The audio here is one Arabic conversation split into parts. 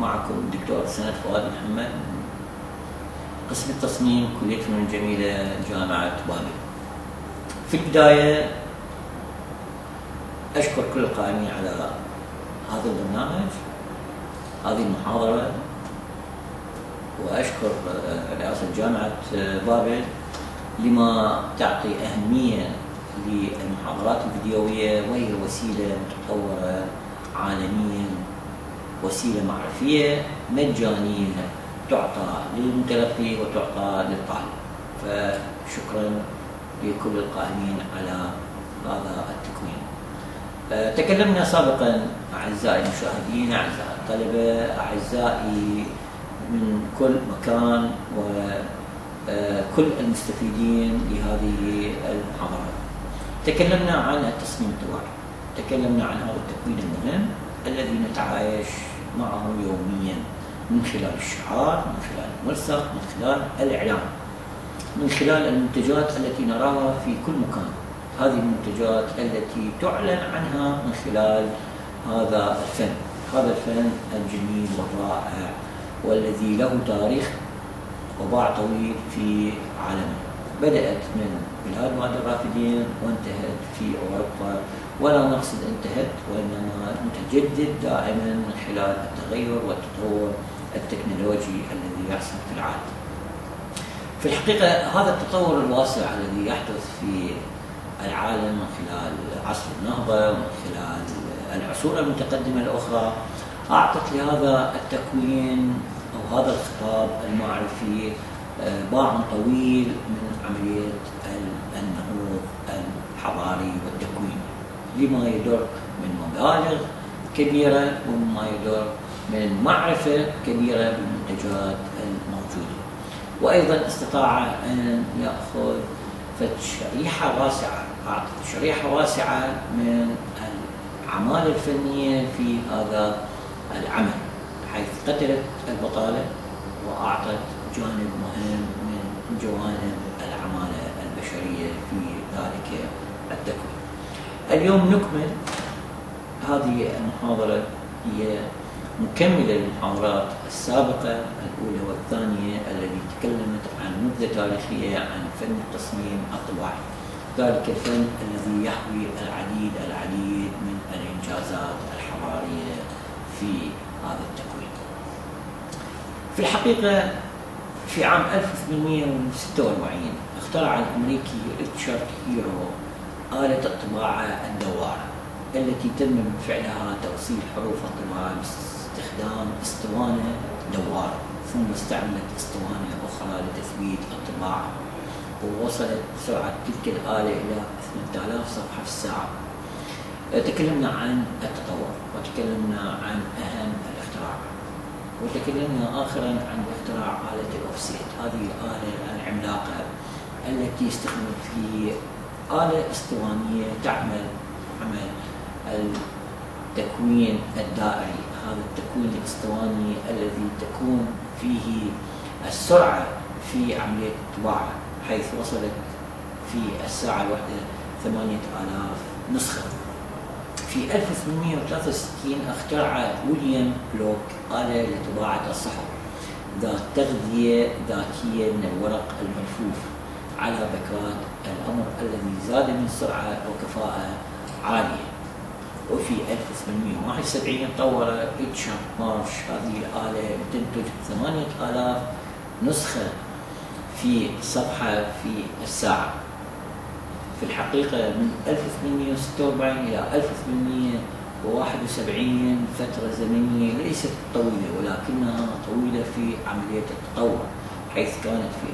معكم الدكتور سند فؤاد محمد، قسم التصميم، كلية الفنون الجميلة، جامعة بابل. في البداية أشكر كل القائمين على هذا البرنامج، هذه المحاضرة، وأشكر رئاسة جامعة بابل لما تعطي أهمية للمحاضرات الفيديوية، وهي وسيلة متطورة عالميا، وسيلة معرفية مجانية تعطى للمتلقي وتعطى للطالب. فشكرا لكل القائمين على هذا التكوين. تكلمنا سابقا أعزائي المشاهدين، أعزائي الطلبة، أعزائي من كل مكان وكل المستفيدين لهذه المحاضرة. تكلمنا عن التصميم الطباعي، تكلمنا عن هذا التكوين المهم الذي نتعايش معه يوميا من خلال الشعار، من خلال الملصق، من خلال الإعلام، من خلال المنتجات التي نراها في كل مكان. هذه المنتجات التي تعلن عنها من خلال هذا الفن، هذا الفن الجميل والرائع والذي له تاريخ وباع طويل في عالمنا. بدأت من بلاد وادي الرافدين وانتهت في أوروبا، ولا نقصد انتهت وإنما متجدد دائما من خلال التغير والتطور التكنولوجي الذي يحصل في العالم. في الحقيقة هذا التطور الواسع الذي يحدث في العالم من خلال عصر النهضة ومن خلال العصور المتقدمة الأخرى أعطت لهذا التكوين أو هذا الخطاب المعرفي باع طويل من عملية النهوض الحضاري والتكويني، لما يدر من مبالغ كبيرة ومما يدر من معرفة كبيرة بالمنتجات الموجودة. وأيضا استطاع أن يأخذ شريحة واسعة، أعطت شريحة واسعة من الأعمال الفنية في هذا العمل، حيث قتلت البطالة وأعطت جانب مهم من جوانب العمالة البشرية في ذلك التكوين. اليوم نكمل هذه المحاضرة، هي مكملة للمحاضرات السابقة الأولى والثانية التي تكلمت عن نبذة تاريخية عن فن التصميم الطباعي، ذلك الفن الذي يحوي العديد من الإنجازات الحضارية في هذا التكوين. في الحقيقة في عام 1846 اخترع الأمريكي ريتشارد هيرو آلة الطباعة الدوارة، التي تم بفعلها توصيل حروف الطباعة باستخدام اسطوانة دوارة، ثم استعملت اسطوانة أخرى لتثبيت الطباعة، ووصلت سرعة تلك الآلة إلى 8000 صفحة في الساعة. تكلمنا عن التطور، وتكلمنا عن أهم الاختراع، وتكلمنا آخرا عن اختراع آلة الأوفسيت، هذه الآلة العملاقة التي استخدمت في آلة اسطوانية تعمل عمل التكوين الدائري، هذا التكوين الاسطواني الذي تكون فيه السرعة في عملية الطباعة، حيث وصلت في الساعة الواحدة 8000 نسخة. في 1863 اخترع ويليام بلوك آلة لطباعة الصحف ذات تغذية ذاتية من الورق الملفوف على بكرات، الأمر الذي زاد من سرعة وكفاءة عالية. وفي 1871 طور ريتشارد مارش هذه الآلة لتنتج 8000 نسخة في صفحة في الساعة. في الحقيقة من 1846 إلى 1871 فترة زمنية ليست طويلة، ولكنها طويلة في عملية التطور، حيث كانت في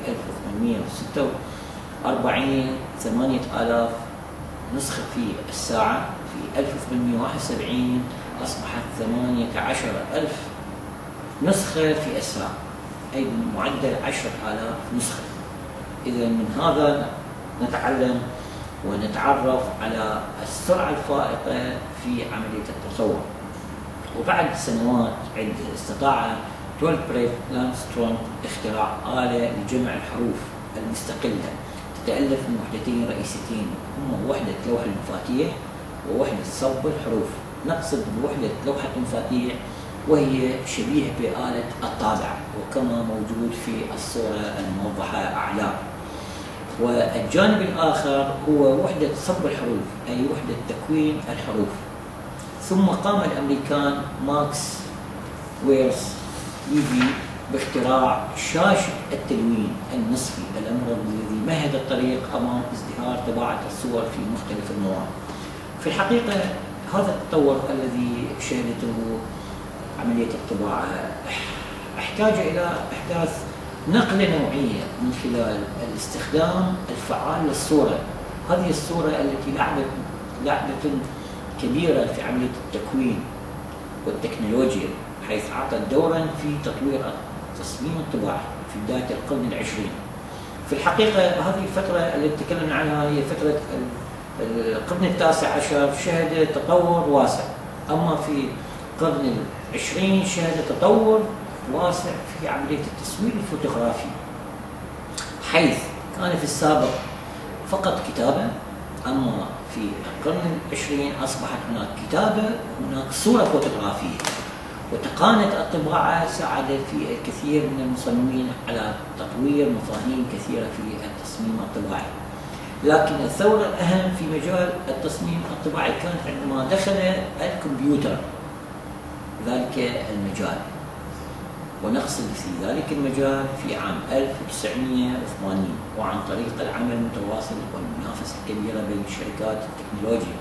1846 8000 نسخة في الساعة، في 1871 أصبحت 18000 نسخة في الساعة، أي معدل 10000 نسخة. إذا من هذا نتعلم ونتعرف على السرعة الفائقة في عملية التطور. وبعد سنوات عدة استطاع تولبريت لانسترونغ اختراع آلة لجمع الحروف المستقلة تتألف من وحدتين رئيسيتين، هما وحدة لوح المفاتيح ووحدة صب الحروف. نقصد بوحدة لوحة المفاتيح وهي شبيهة بآلة الطابع، وكما موجود في الصورة الموضحة أعلاه. والجانب الآخر هو وحدة صب الحروف، أي وحدة تكوين الحروف. ثم قام الأمريكان ماكس ويرث ليفي باختراع شاشة التلوين النصفي، الأمر الذي مهد الطريق أمام ازدهار طباعة الصور في مختلف المواد. في الحقيقة هذا التطور الذي شهدته عملية الطباعة احتاج إلى إحداث نقلة نوعية من خلال الاستخدام الفعال للصورة. هذه الصورة التي لعبة كبيرة في عملية التكوين والتكنولوجيا، حيث أعطت دورا في تطوير التصميم الطباعي في بداية القرن العشرين. في الحقيقة هذه الفترة التي تكلمنا عنها هي فترة القرن التاسع عشر، شهد تطور واسع. أما في القرن العشرين شهد تطور واسع في عملية التصوير الفوتوغرافي، حيث كان في السابق فقط كتابة، أما في القرن العشرين أصبحت هناك كتابة وهناك صورة فوتوغرافية. وتقانت الطباعة ساعدت في الكثير من المصممين على تطوير مفاهيم كثيرة في التصميم الطباعي. لكن الثورة الأهم في مجال التصميم الطباعي كانت عندما دخل الكمبيوتر ذلك المجال، ونقصد في ذلك المجال في عام 1980، وعن طريق العمل المتواصل والمنافسة الكبيرة بين شركات التكنولوجيا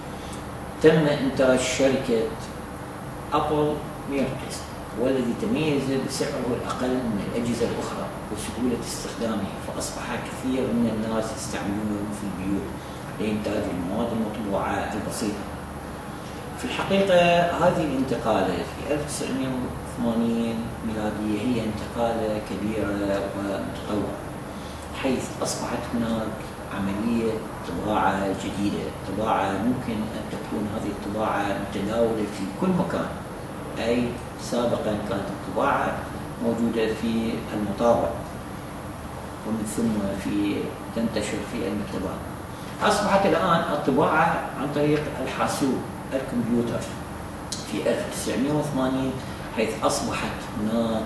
تم إنتاج شركة أبل ميركس، والذي تميز بسعره الأقل من الأجهزة الأخرى وسهولة استخدامه، فأصبح كثير من الناس يستعملونه في البيوت لإنتاج المواد المطبوعة البسيطة. في الحقيقة هذه الانتقالة في 1980 ميلادية هي انتقالة كبيرة ومتطورة، حيث أصبحت هناك عملية طباعة جديدة، طباعة ممكن أن تكون هذه الطباعة متداولة في كل مكان. أي سابقا كانت الطباعة موجودة في المطابع ومن ثم تنتشر في المكتبات. أصبحت الآن الطباعة عن طريق الحاسوب الكمبيوتر في 1980، حيث أصبحت هناك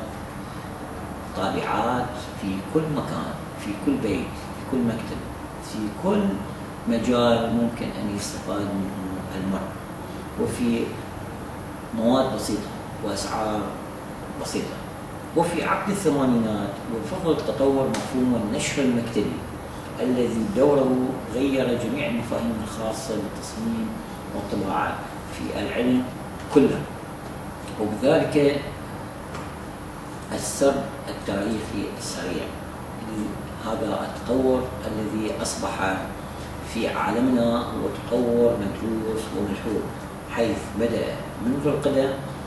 طابعات في كل مكان، في كل بيت، في كل مكتب، في كل مجال ممكن أن يستفاد منه المرء، وفي مواد بسيطة وأسعار بسيطة. وفي عقد الثمانينات وفضل تطور مفهوم النشر المكتبي الذي دوره غير جميع المفاهيم الخاصة بالتصميم والطباعة في العلم كله، وبذلك السرد التاريخي السريع هذا التطور الذي أصبح في عالمنا هو تطور مدروس وملحوظ، حيث بدأ منذ القدم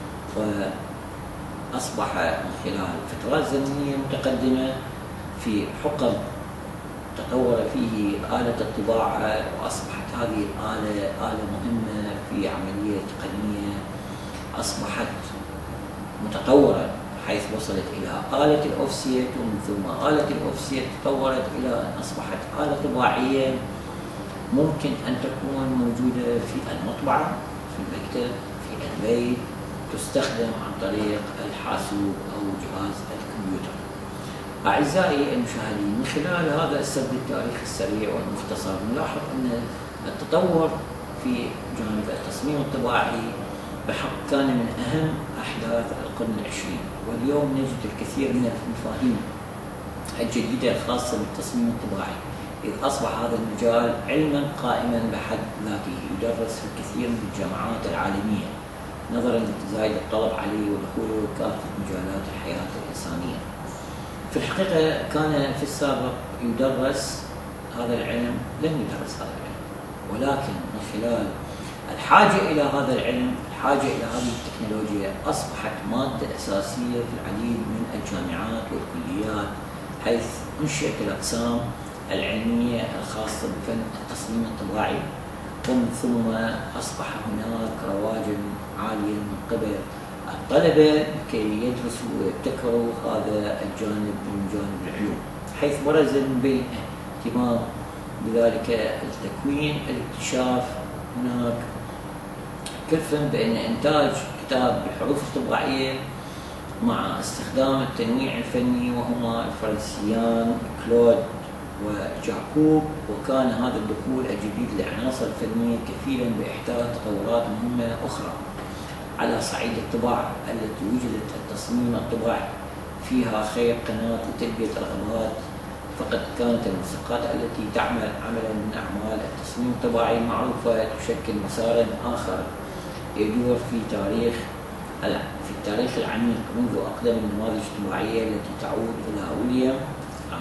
وأصبح من خلال فترات زمنية متقدمة في حقب تطور فيه آلة الطباعة، وأصبحت هذه الآلة آلة مهمة في عملية تقنية أصبحت متطورة، حيث وصلت إلى آلة الأوفسيت، ومن ثم آلة الأوفسيت تطورت إلى أن أصبحت آلة طباعية ممكن أن تكون موجودة في المطبعة، في المكتب، في البيت، تستخدم عن طريق الحاسوب أو جهاز الكمبيوتر. أعزائي المشاهدين، من خلال هذا السرد التاريخي السريع والمختصر نلاحظ أن التطور في جانب التصميم الطباعي بحق كان من أهم أحداث القرن العشرين، واليوم نجد الكثير من المفاهيم الجديدة الخاصة بالتصميم الطباعي، إذ أصبح هذا المجال علما قائما بحد ذاته يدرس في الكثير من الجامعات العالمية نظرا لتزايد الطلب عليه ودخوله كافة مجالات الحياة الإنسانية. في الحقيقة كان في السابق يدرس هذا العلم، لم يدرس هذا العلم، ولكن من خلال الحاجة إلى هذا العلم، الحاجة إلى هذه التكنولوجيا، أصبحت مادة أساسية في العديد من الجامعات والكليات، حيث أنشئت الأقسام العلمية الخاصة بفن التصميم الطباعي، ومن ثم أصبح هناك رواجا عاليا من قبل الطلبة كي يدرسوا ويبتكروا هذا الجانب من جانب العلوم، حيث برز من بين اهتمام بذلك التكوين، الاكتشاف. هناك كلفا بأن إنتاج الكتاب بالحروف الطباعية مع استخدام التنويع الفني، وهما الفرنسيان كلود وجاكوب. وكان هذا الدخول الجديد للعناصر الفنية كفيلا بإحداث تطورات مهمة أخرى على صعيد الطباعة، التي وجدت التصميم الطباعي فيها خير قناة لتلبية الرغبات. فقد كانت الملصقات التي تعمل عملا من أعمال التصميم الطباعي المعروفة تشكل مسارا آخر يدور في التاريخ العميق منذ أقدم النماذج الطباعية التي تعود إلى ويليام عام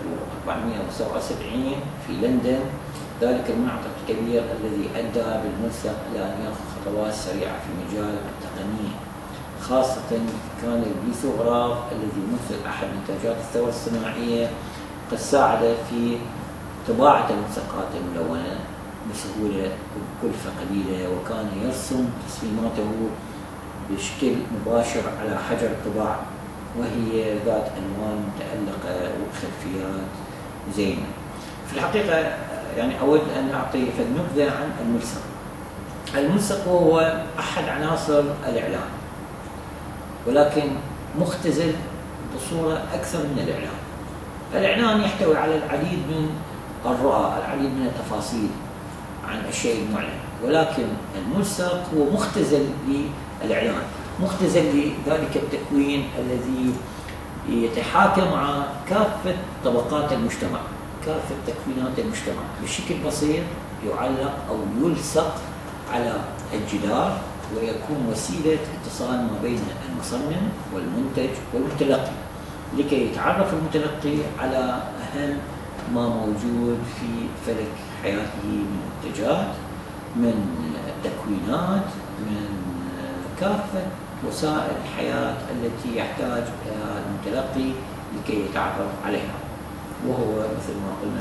1477 في لندن، ذلك المعطف الكبير الذي أدى بالملصق إلى أن يأخذ خطوات سريعة في مجال التقنية، خاصة كان الليثوغراف الذي يمثل أحد نتاجات الثورة الصناعية قد ساعد في طباعة الملصقات الملونة بسهولة وبكلفة قليلة، وكان يرسم تصميماته بشكل مباشر على حجر الطباعة وهي ذات ألوان متألقة وخلفيات زينة. في الحقيقة يعني أود أن أعطي نبذة عن الملصق. الملصق هو أحد عناصر الإعلام، ولكن مختزل بصورة أكثر من الإعلان. الإعلان يحتوي على العديد من الرؤى، العديد من التفاصيل عن الشيء المعلن، ولكن الملصق هو مختزل للإعلان، مختزل لذلك التكوين الذي يتحاكم مع كافة طبقات المجتمع، كافة تكوينات المجتمع. بشكل بسيط يعلق أو يلصق على الجدار، ويكون وسيلة اتصال ما بين المصمم والمنتج والمتلقي، لكي يتعرف المتلقي على أهم ما موجود في فلك حياته من منتجات، من تكوينات، من كافة وسائل الحياة التي يحتاج المتلقي لكي يتعرف عليها، وهو مثل ما قلنا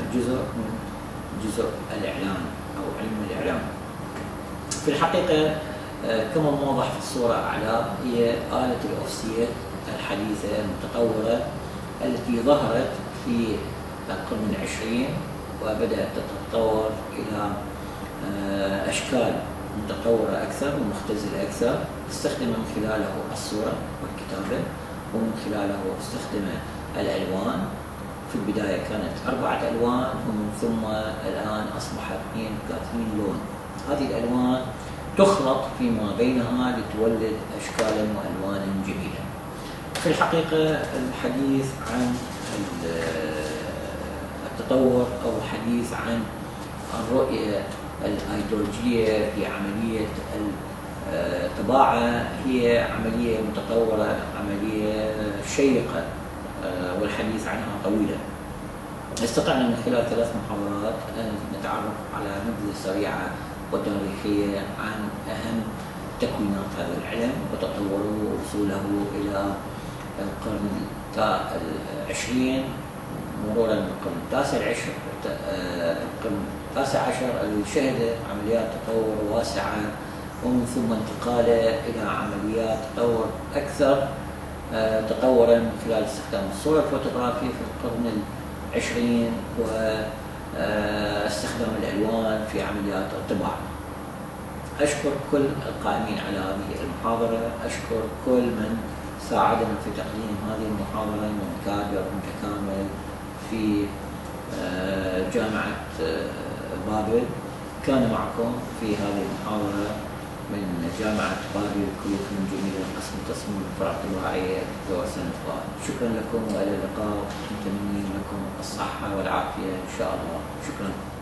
جزء الإعلان أو علم الإعلام. في الحقيقة كما موضح في الصورة أعلى، هي آلة الأوفسيت الحديثة المتطورة التي ظهرت في القرن العشرين وبدأت تتطور إلى أشكال متطورة أكثر ومختزلة أكثر، استخدم من خلاله الصورة والكتابة، ومن خلاله استخدم الألوان. في البداية كانت 4 ألوان، ومن ثم الآن أصبحت 32 لون. هذه الألوان تخلط فيما بينها لتولد أشكالا وألوانا جميلة. في الحقيقة الحديث عن التطور أو الحديث عن الرؤية الأيديولوجية لعملية الطباعة هي عملية متطورة، عملية شيقة، والحديث عنها طويلا. استطعنا من خلال 3 محاضرات أن نتعرف على نبذة سريعة وتاريخية عن أهم تكوينات هذا العلم وتطوره ووصوله إلى القرن العشرين، مرورا بالقرن التاسع عشر الذي شهد عمليات تطور واسعة، ومن ثم انتقاله إلى عمليات تطور أكثر تطورا من خلال استخدام الصورة الفوتوغرافية في القرن العشرين واستخدام الألوان في عمليات الطباعة. أشكر كل القائمين على هذه المحاضرة، أشكر كل من ساعدنا في تقديم هذه المحاضرة من كادر متكامل في جامعة بابل. كان معكم في هذه المحاضرة من جامعة بابل كلية فنون جميلة قسم تصميم الفرع الطباعية دكتور سند فؤاد. شكرا لكم وإلى اللقاء، نتمنى لكم الصحة والعافية إن شاء الله. شكرا.